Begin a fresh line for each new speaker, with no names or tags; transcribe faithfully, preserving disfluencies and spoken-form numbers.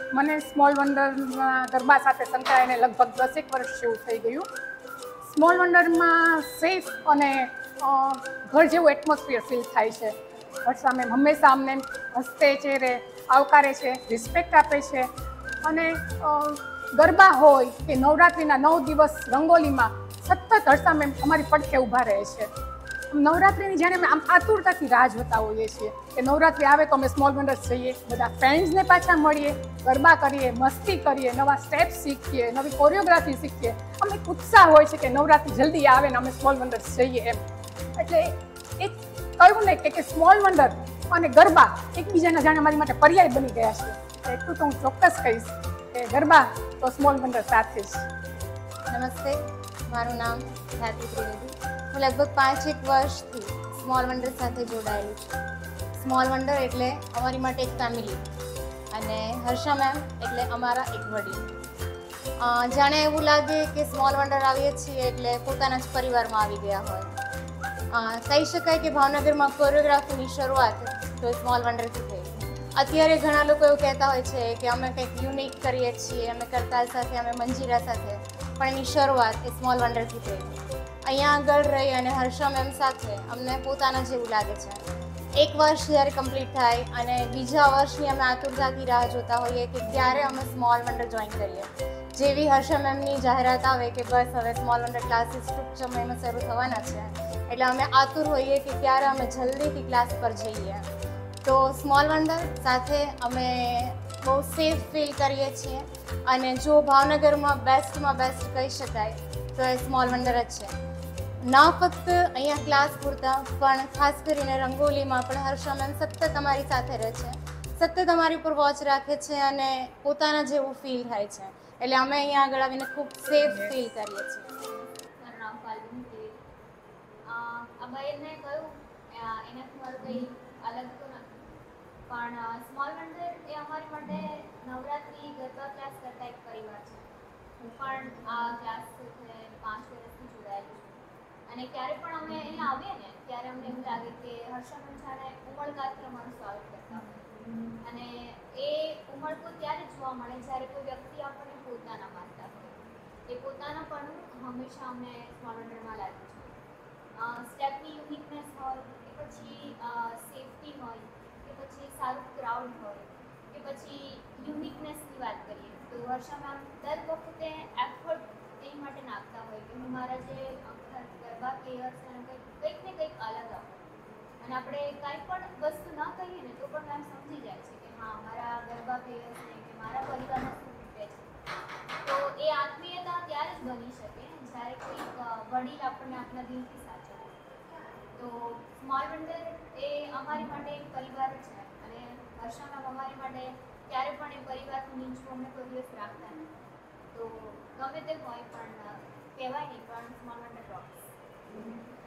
મને સ્મોલ વન્ડરના ગરબા સાથે સંકળાઈને લગભગ દસેક વર્ષ જેવું થઈ ગયું. સ્મોલ વન્ડરમાં સેફ અને ઘર જેવું એટમોસ્ફિયર ફીલ થાય છે. વર્ષા મેમ હંમેશા અમને હસતે ચહેરે આવકારે છે, રિસ્પેક્ટ આપે છે અને ગરબા હોય કે નવરાત્રિના નવ દિવસ રંગોલીમાં સતત હર્ષા મેમ અમારી પડખે ઊભા રહે છે. નવરાત્રિની જ્યારે અમે આમ આતુરતાથી રાહ જોતા હોઈએ છીએ કે નવરાત્રિ આવે તો અમે સ્મોલ વન્ડર્સ જઈએ, બધા ફ્રેન્ડ્સને પાછા મળીએ, ગરબા કરીએ, મસ્તી કરીએ, નવા સ્ટેપ્સ શીખીએ, નવી કોરિયોગ્રાફી શીખીએ. અમને ઉત્સાહ હોય છે કે નવરાત્રિ જલ્દી આવે ને અમે સ્મોલ વન્ડર્સ જઈએ એમ. એટલે એક કહ્યું ને કે સ્મોલ વન્ડર અને ગરબા એકબીજાના જાણે મારી માટે પર્યાય બની ગયા છે. એટલું તો હું ચોક્કસ કહીશ કે ગરબા તો સ્મોલ વન્ડર સાથે જ.
નમસ્તે, મારું નામ ખ્યાતિ ત્રિવેદી. હું લગભગ પાંચેક વર્ષથી સ્મોલ વન્ડર સાથે જોડાયેલું છું. સ્મોલ વન્ડર એટલે અમારી માટે એક ફેમિલી અને હર્ષા મેમ એટલે અમારા એક વડીલ. જાણે એવું લાગે કે સ્મોલ વન્ડર આવીએ છીએ એટલે પોતાના જ પરિવારમાં આવી ગયા હોય. કહી શકાય કે ભાવનગરમાં કોરિયોગ્રાફીની શરૂઆત તો સ્મોલ વન્ડરથી થઈ. અત્યારે ઘણા લોકો એવું કહેતા હોય છે કે અમે કંઈક યુનિક કરીએ છીએ, અમે કરતાલ સાથે, અમે મંજીરા સાથે, પણ એની શરૂઆત એ સ્મોલ વન્ડરથી થઈ. અહીંયા આગળ રહી અને હર્ષા મેમ સાથે અમને પોતાના જેવું લાગે છે. એક વર્ષ જ્યારે કમ્પ્લીટ થાય અને બીજા વર્ષની અમે આતુરતાથી રાહ જોતા હોઈએ કે ક્યારે અમે સ્મોલ વન્ડર જોઈન કરીએ. જેવી હર્ષા મેમની જાહેરાત આવે કે બસ હવે સ્મોલ વન્ડર ક્લાસીસ ટૂંક સમયમાં શરૂ થવાના છે, એટલે અમે આતુર હોઈએ કે ક્યારે અમે જલ્દીથી ક્લાસ પર જઈએ. તો સ્મોલ વન્ડર સાથે અમે બહુ સેફ ફીલ કરીએ છીએ અને જો ભાવનગરમાં બેસ્ટમાં બેસ્ટ કહી શકાય તો એ સ્મોલ વન્ડર જ છે. ના ફક્ત અહીંયા ક્લાસ પૂરતા પણ ખાસ કરીને રંગોલીમાં પણ હર્ષા મેમ સતત અમારી સાથે રહે છે, સતત અમારી ઉપર વોચ રાખે છે અને પોતાના જેવું ફીલ થાય છે. એટલે અમે અહીંયા આગળ આવીને ખૂબ સેફ ફીલ કરીએ છીએ.
મારું નામ ફાલ્ગુની ત્રિવેદી. અભયને કહ્યું એનાથી મારું કંઈ અલગ તો નથી, પણ સ્મોલ વન્ડર એ અમારી માટે નવરાત્રિ ગરબા ક્લાસ કરતા એક પરિવાર છે. હું પણ આ ક્લાસ સાથે પાંચ વર્ષથી જોડાયેલી છું અને ક્યારે પણ અમે અહીંયા આવીએ ને ત્યારે અમને એવું લાગે કે હર્ષા મેમ જાણે ઉમળકાથી અમારું સ્વાગત કરતા હોય અને એ ઉમળકો ત્યારે જ જોવા મળે જ્યારે કોઈ વ્યક્તિ આપણને પોતાના માનતા હોય. એ પોતાના પણ હંમેશા અમને સ્મોલ વન્ડરમાં લાગ્યું છે. સ્ટેપની યુનિકનેસ હોય કે પછી સેફટી હોય કે પછી સારું ક્રાઉડ હોય કે પછી યુનિકનેસની વાત કરીએ તો હર્ષા મેમ દર વખતે એફર્ટ એ માટે નાખતા હોય કે હું મારા જે ગરબા પ્લેયર્સ છે એને કંઈક ને કંઈક અલગ આપું અને આપણે કાંઈ પણ વસ્તુ ન કહીએ ને તો પણ મેમ સમજી જાય છે કે હા મારા ગરબા પ્લેયર્સને કે મારા પરિવારમાં શું ખૂટે છે. તો એ આત્મીયતા ત્યારે જ બની શકે જ્યારે કોઈક વડીલ આપણને આપણા દિલથી સાચવે. તો સ્મોલ વન્ડર એ અમારી માટે એક પરિવાર જ છે અને હર્ષા મેમ અમારી માટે ત્યારે પણ એ પરિવારનું નીચું અમને કોઈ દિવસ રાખતા નથી. તો ગમે તે હોય પણ કહેવાય નહીં પણ સ્મોલ વન્ડર રોક્સ.